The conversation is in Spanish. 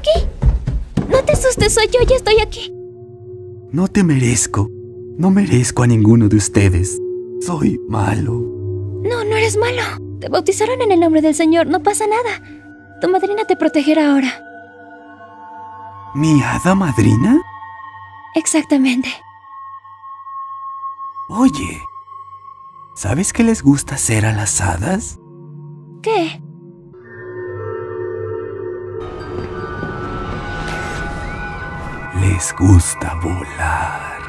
aquí. No te asustes, soy yo, ya estoy aquí. No te merezco. No merezco a ninguno de ustedes. Soy malo. No, no eres malo. Te bautizaron en el nombre del Señor, no pasa nada. Tu madrina te protegerá ahora. ¿Mi hada madrina? Exactamente. Oye, ¿sabes qué les gusta hacer a las hadas? ¿Qué? Les gusta volar.